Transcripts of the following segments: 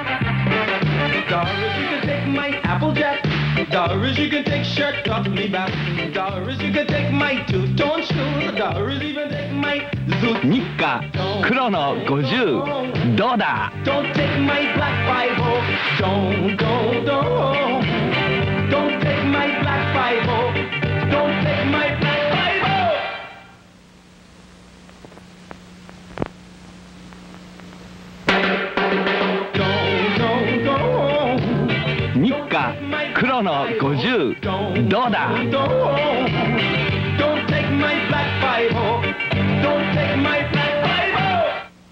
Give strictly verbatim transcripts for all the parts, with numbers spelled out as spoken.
Doris, you can take my Applejack. Doris, you can take shirt off me back. Doris, you can take my two-tone shoes. Doris, even take my zoot. 日課黒のごじゅうどうだ Don't take my black five oh. Don't, don't, don't. Don't take my black five oh. Don't take my black five oh. 日課黒のごじゅうどうだ Don't take my black five oh. Don't take my black five oh.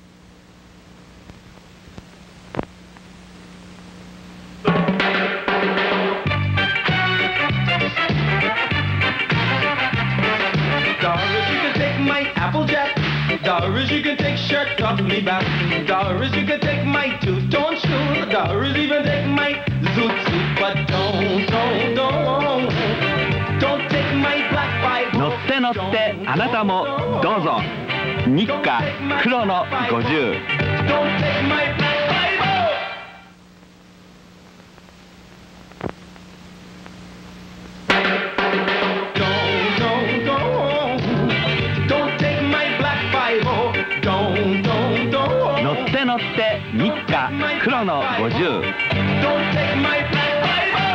Doris, you can take my Applejack. Doris, you can take shirt off me back. Doris, you can take my two-tone shoes. Doris, even take my zoot suit. But don't, don't, don't. Don't take my black five oh. 乗って乗ってあなたもどうぞ日課黒のごじゅう Don't take my black five oh. Don't, don't, don't. Don't take my black five oh. Don't, don't, don't. 乗って乗って日課黒のごじゅう Don't take my black five oh.